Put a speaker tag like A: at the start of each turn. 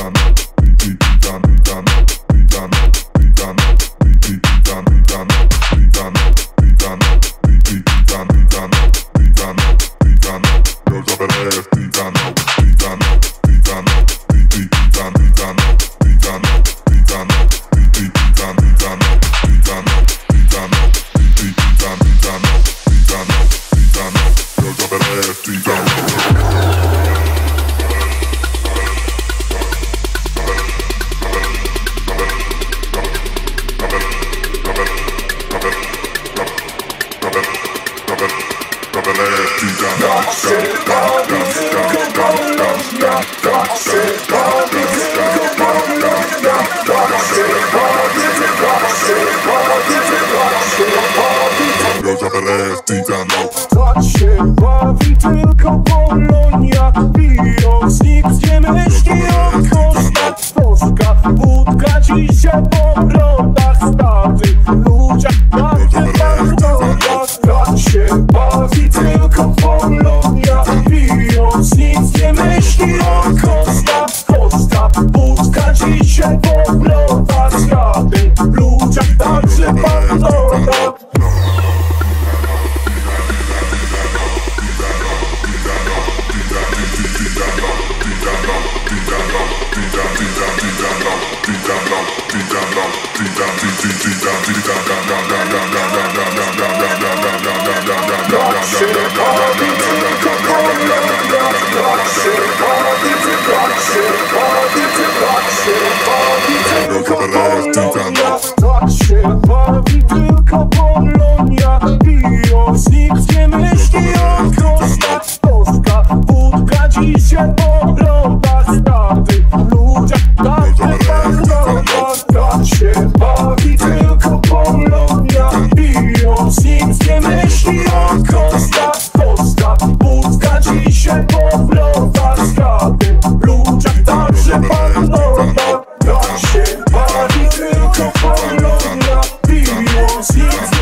A: Tak się bawi tylko Polonia, bijąc nikt nie myśli o kosztach. Polska wódka dzisiaj po brodach, stawy ludziach tamtych banknotach. Tak się bawi tylko Polonia, bijąc nikt nie myśli o kosztach. Polska wódka dzisiaj po brodach, stawy ludziach także banknotach. Tak się bawi tylko Polonia, bijąc nikt nie myśli o kosztach. Polska wódka dzisiaj po brodach, stawy ludziach także banknotach. Tak się bawi tylko Polonia, bijąc nikt nie myśli o kosztach. Polska wódka dzisiaj po brodach, stawy ludziach także banknotach. Tak się bawi tylko Polonia, bijąc nikt